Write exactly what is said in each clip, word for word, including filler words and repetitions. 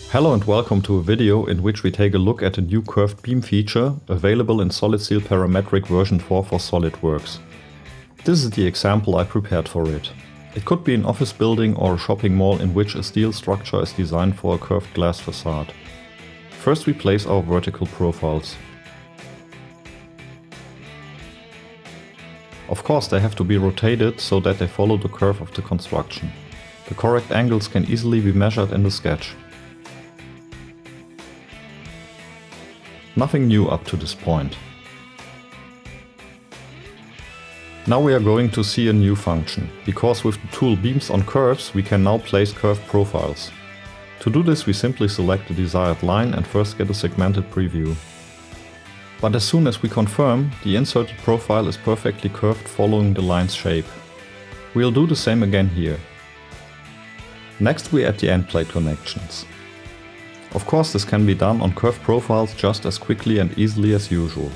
Hello and welcome to a video in which we take a look at a new curved beam feature available in SolidSteel Parametric version four for SolidWorks. This is the example I prepared for it. It could be an office building or a shopping mall in which a steel structure is designed for a curved glass facade. First we place our vertical profiles. Of course they have to be rotated so that they follow the curve of the construction. The correct angles can easily be measured in the sketch. Nothing new up to this point. Now we are going to see a new function, because with the tool Beams on Curves we can now place curved profiles. To do this we simply select the desired line and first get a segmented preview. But as soon as we confirm, the inserted profile is perfectly curved following the line's shape. We'll do the same again here. Next we add the end plate connections. Of course this can be done on curved profiles just as quickly and easily as usual.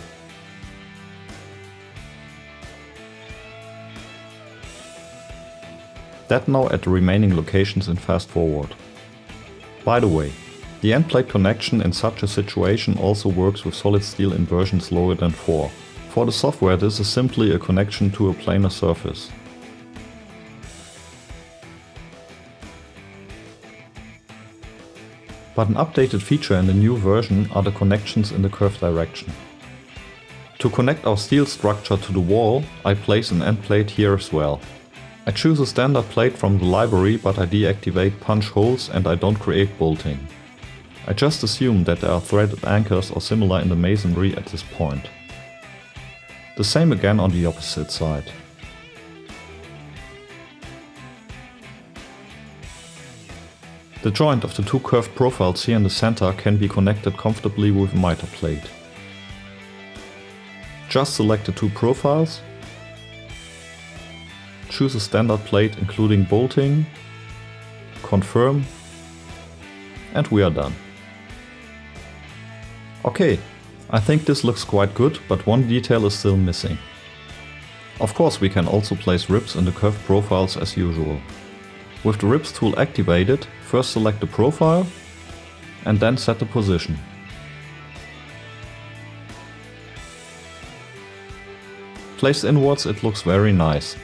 That now at the remaining locations in fast forward. By the way, the end plate connection in such a situation also works with SolidSteel in versions lower than four. For the software this is simply a connection to a planar surface. But an updated feature in the new version are the connections in the curved direction. To connect our steel structure to the wall, I place an end plate here as well. I choose a standard plate from the library, but I deactivate punch holes and I don't create bolting. I just assume that there are threaded anchors or similar in the masonry at this point. The same again on the opposite side. The joint of the two curved profiles here in the center can be connected comfortably with a miter plate. Just select the two profiles, choose a standard plate including bolting, confirm, and we are done. Okay, I think this looks quite good, but one detail is still missing. Of course we can also place ribs in the curved profiles as usual. With the ribs tool activated, first select the profile and then set the position. Placed inwards it looks very nice.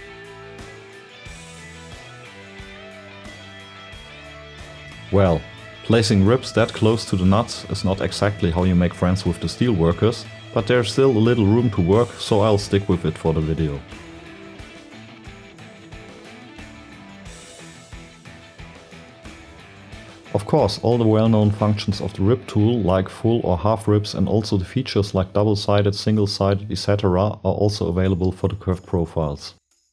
Well, placing ribs that close to the nuts is not exactly how you make friends with the steelworkers, but there's still a little room to work, so I'll stick with it for the video. Of course, all the well-known functions of the rib tool, like full or half ribs, and also the features like double-sided, single-sided, et cetera are also available for the curved profiles.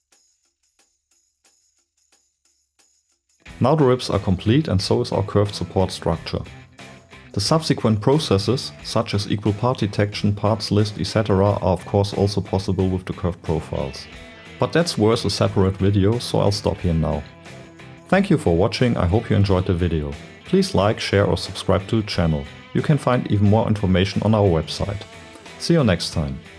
Now the ribs are complete and so is our curved support structure. The subsequent processes, such as equal part detection, parts list, et cetera are of course also possible with the curved profiles. But that's worth a separate video, so I'll stop here now. Thank you for watching, I hope you enjoyed the video. Please like, share or subscribe to the channel. You can find even more information on our website. See you next time.